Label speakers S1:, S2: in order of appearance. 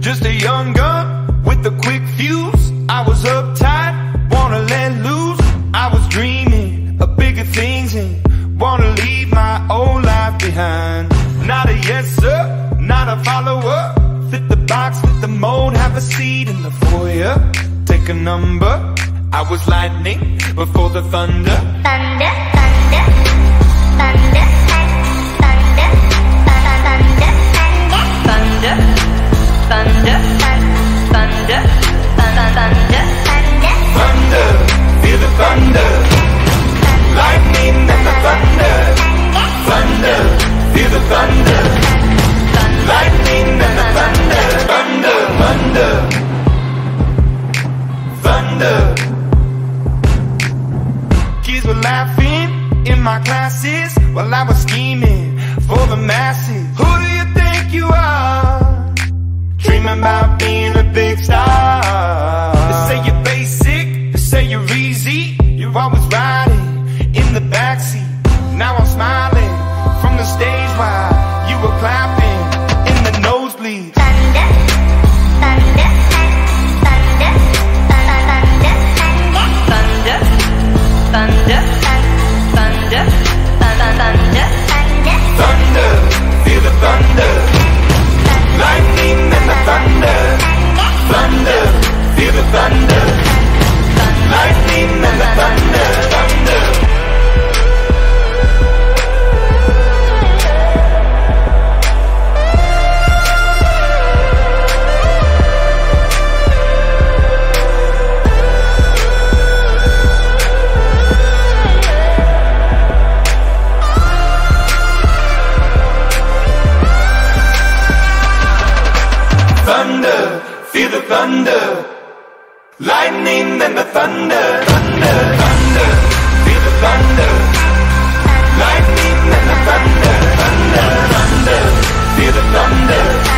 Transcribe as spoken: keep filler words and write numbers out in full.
S1: just a young gun with a quick fuse. I was uptight, wanna let loose. I was dreaming of bigger things and wanna leave my old life behind. Not a yes sir, not a follower. Fit the box, fit the mold, have a seat in the foyer. Take a number. I was lightning before the thunder.
S2: Thunder, thunder, thunder, thunder, thunder, thunder, thunder, thunder, thunder, thunder,
S1: thunder, feel the thunder. Lightning and the thunder. Thunder, feel the thunder. Lightning and the thunder. Thunder, thunder, thunder. Kids were laughing in my classes while I was scheming for the masses. Who do you think you are? Dreaming about being a big star. They say you're basic, they say you're easy. You're always riding in the backseat. Now I'm smiling from the stage while you were clapping in the nosebleeds.
S2: thunder, thunder, thunder, thunder, thunder, thunder, thunder, thunder,
S1: thunder, feel the thunder. Lightning and the thunder. Thunder, feel the thunder. Lightning and the thunder. Thunder. Thunder, feel the thunder. Lightning and the thunder. Thunder, thunder, feel the thunder. Lightning and the thunder. Thunder, thunder, feel the thunder.